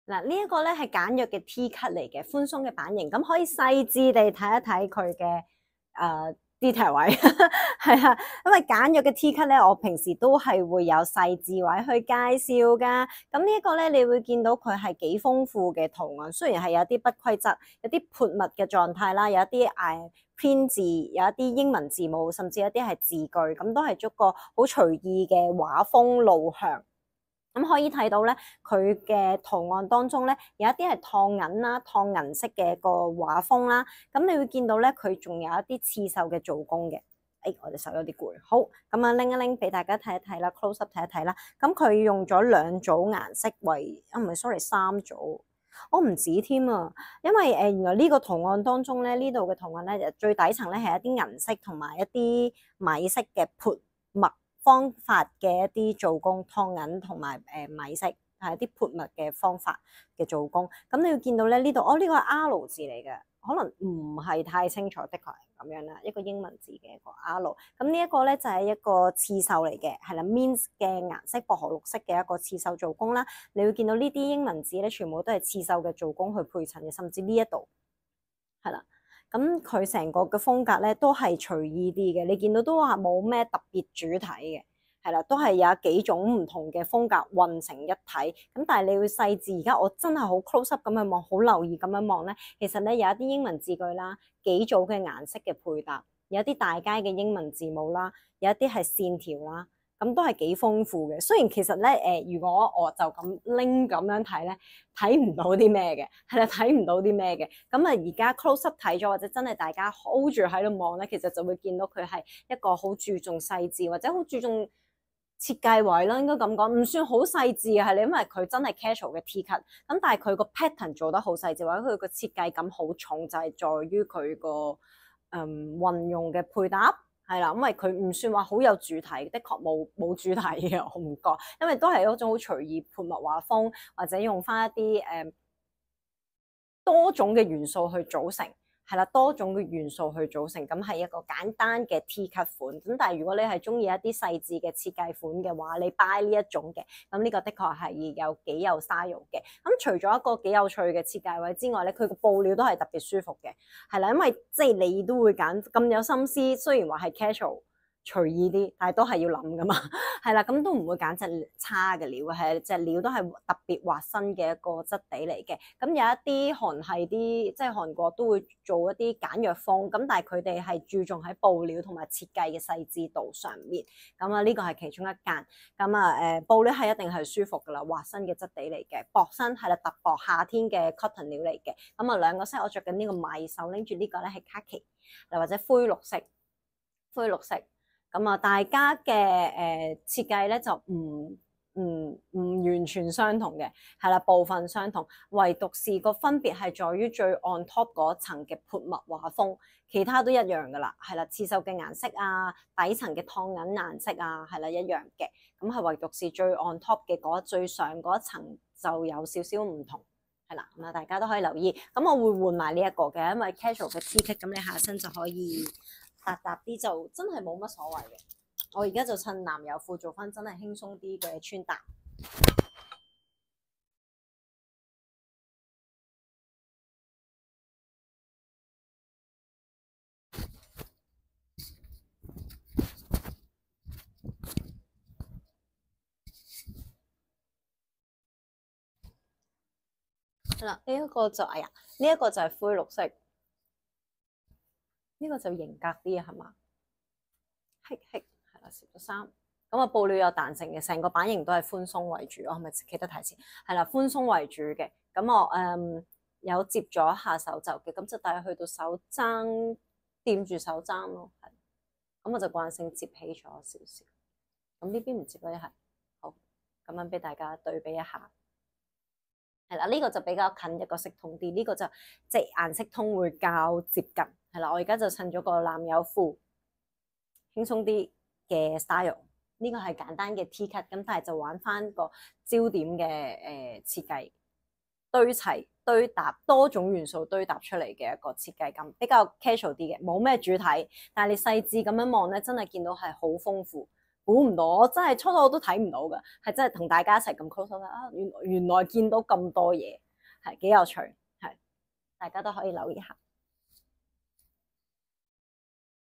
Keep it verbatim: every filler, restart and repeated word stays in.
嗱，呢一個咧係簡約嘅 T cut 嚟嘅，寬鬆嘅版型，咁可以細緻地睇一睇佢嘅誒 detail 位，係啦，因為簡約嘅 T cut 咧，我平時都係會有細緻位去介紹噶。咁呢一個咧，你會見到佢係幾豐富嘅圖案，雖然係有啲不規則、有啲潑墨嘅狀態啦，有一啲誒編字，有一啲英文字母，甚至有啲係字句，咁都係一個好隨意嘅畫風路向。咁可以睇到咧，佢嘅圖案當中咧，有一啲係燙銀啦、燙銀色嘅個畫風啦。咁你會見到咧，佢仲有一啲刺繡嘅做工嘅。誒、哎，我隻手有啲攰。好，咁啊拎一拎俾大家睇一睇啦 ，close up 睇一睇啦。咁佢用咗兩組顏色為，啊唔係，sorry，三組。我唔止添啊，因為誒、呃、原來呢個圖案當中咧，呢度嘅圖案咧，最底層咧係一啲銀色同埋一啲米色嘅潑墨方法嘅一啲做工，燙銀同埋誒米色係一啲潑墨嘅方法嘅做工。咁你要見到咧呢度，哦呢、這個係 R 字嚟嘅，可能唔係太清楚，的確係咁樣啦，一個英文字嘅一個 R。咁呢一個咧就係、是、一個刺繡嚟嘅，係啦 mint 嘅顏色薄荷綠色嘅一個刺繡做工啦。你會見到呢啲英文字咧，全部都係刺繡嘅做工去配襯嘅，甚至呢一度係啦。咁佢成個嘅風格咧都係隨意啲嘅，你見到都話冇咩特別主題嘅，係啦，都係有幾種唔同嘅風格混成一體。咁但係你會細緻，而家我真係好 close up 咁樣望，好留意咁樣望咧，其實咧有一啲英文字句啦，幾組嘅顏色嘅配搭，有一啲大街嘅英文字母啦，有一啲係線條啦。咁都係幾豐富嘅。雖然其實咧，誒、呃，如果我就咁拎咁樣睇咧，睇唔到啲咩嘅，係啦，睇唔到啲咩嘅。咁啊，而家 close up 睇咗，或者真係大家 hold 住喺度望咧，其實就會見到佢係一個好注重細緻，或者好注重設計位啦，應該咁講，唔算好細緻嘅，係你因為佢真係 casual 嘅 T cut。咁但係佢個 pattern 做得好細緻，或者佢個設計感好重，就係、是、在於佢個誒運用嘅配搭。係啦，因為佢唔算話好有主題，的確冇冇主題嘅，我唔覺，因為都係一種好隨意潑墨畫風，或者用翻一啲誒、呃、多種嘅元素去組成，係啦，多種嘅元素去組成，咁係一個簡單嘅 T cut 款。咁但係如果你係中意一啲細緻嘅設計款嘅話，你 buy 呢一種嘅，咁呢個的確係有幾有 style 嘅。咁除咗一個幾有趣嘅設計位之外咧，佢個布料都係特別舒服嘅，係啦，因為即係你都會揀咁有心思，雖然話係 casual 隨意啲，但係都係要諗噶嘛，係啦，咁都唔會揀隻差嘅料，係隻料都係特別滑身嘅一個質地嚟嘅。咁有一啲韓系啲，即係韓國都會做一啲簡約風，咁但係佢哋係注重喺布料同埋設計嘅細緻度上面。咁啊，呢個係其中一間。咁啊，誒布料係一定係舒服噶啦，滑身嘅質地嚟嘅，薄身係啦，特薄夏天嘅 cotton 料嚟嘅。咁啊，兩個色我着緊呢個米手，拎住呢個咧係卡其，又或者灰綠色，灰綠色。咁啊，大家嘅誒設計咧就唔唔唔完全相同嘅，係啦，部分相同，唯獨是個分別係在於最 on top 嗰層嘅潑墨畫風，其他都一樣噶啦，係啦，刺繡嘅顏色啊，底層嘅燙銀顏色啊，係啦一樣嘅，咁係唯獨是最 on top 嘅嗰最上嗰一層就有少少唔同，係啦，咁啊大家都可以留意，咁我會換埋呢一個嘅，因為 casual 嘅 T cut，咁你下身就可以搭搭啲就真係冇乜所謂嘅。我而家就趁男友褲做翻真係輕鬆啲嘅穿搭。係啦，呢一個就哎呀，呢一個就係灰綠色，呢個就型格啲啊，係嘛？係係係啦，攝咗衫。咁啊，布料有彈性嘅，成個版型都係寬鬆為主。我係咪企得太前？係啦，寬鬆為主嘅。咁我誒、嗯、有接咗下手袖嘅，咁就大約去到手踭掂住手踭咯。係，咁我就慣性接起咗少少。咁呢邊唔接咧，係好咁樣俾大家對比一下。係啦，呢、這個就比較近一個色統啲，呢、這個就即係顏色通會較接近。係啦，我而家就襯咗個男友褲，輕鬆啲嘅 style。呢個係簡單嘅 T cut，咁但係就玩翻個焦點嘅誒、呃、設計，堆齊堆搭多種元素堆搭出嚟嘅一個設計感，比較 casual 啲嘅，冇咩主體，但係你細緻咁樣望咧，真係見到係好豐富。 估唔到，我真係初初我都睇唔到㗎，係真係同大家一齊咁 close 啊！原來原來見到咁多嘢，係幾有趣，係大家都可以留意下。